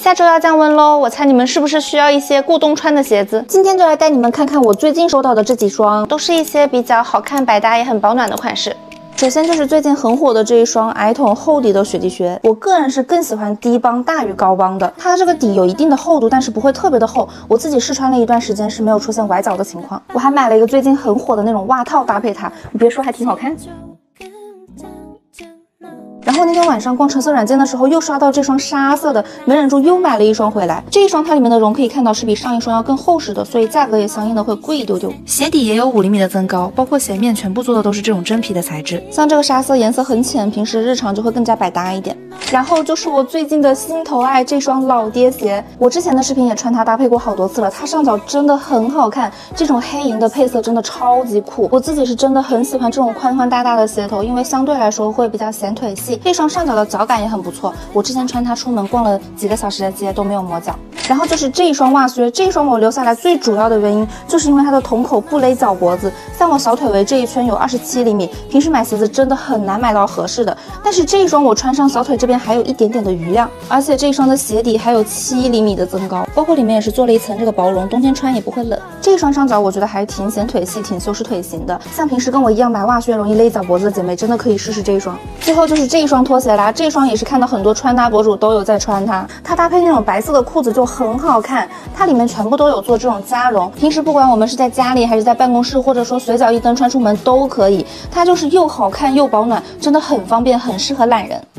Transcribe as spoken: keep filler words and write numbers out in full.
下周要降温喽，我猜你们是不是需要一些过冬穿的鞋子？今天就来带你们看看我最近收到的这几双，都是一些比较好看、百搭也很保暖的款式。 首先就是最近很火的这一双矮筒厚底的雪地靴，我个人是更喜欢低帮大于高帮的。它这个底有一定的厚度，但是不会特别的厚。我自己试穿了一段时间是没有出现崴脚的情况。我还买了一个最近很火的那种袜套搭配它，你别说还挺好看。 然后那天晚上逛橙色软件的时候，又刷到这双沙色的，没忍住又买了一双回来。这一双它里面的绒可以看到是比上一双要更厚实的，所以价格也相应的会贵一丢丢。鞋底也有五厘米的增高，包括鞋面全部做的都是这种真皮的材质。像这个沙色颜色很浅，平时日常就会更加百搭一点。然后就是我最近的心头爱这双老爹鞋，我之前的视频也穿它搭配过好多次了，它上脚真的很好看，这种黑银的配色真的超级酷。我自己是真的很喜欢这种宽宽大大的鞋头，因为相对来说会比较显腿细。 这双上脚的脚感也很不错，我之前穿它出门逛了几个小时的街都没有磨脚。然后就是这一双袜靴，这一双我留下来最主要的原因就是因为它的筒口不勒脚脖子，像我小腿围这一圈有二十七厘米，平时买鞋子真的很难买到合适的。但是这一双我穿上小腿这边还有一点点的余量，而且这一双的鞋底还有七厘米的增高，包括里面也是做了一层这个薄绒，冬天穿也不会冷。这一双上脚我觉得还挺显腿细，挺修饰腿型的。像平时跟我一样买袜靴容易勒脚脖子的姐妹，真的可以试试这一双。最后就是这一双拖鞋啦，这双也是看到很多穿搭博主都有在穿它，它搭配那种白色的裤子就很好看，它里面全部都有做这种加绒，平时不管我们是在家里还是在办公室，或者说随脚一蹬穿出门都可以，它就是又好看又保暖，真的很方便，很适合懒人。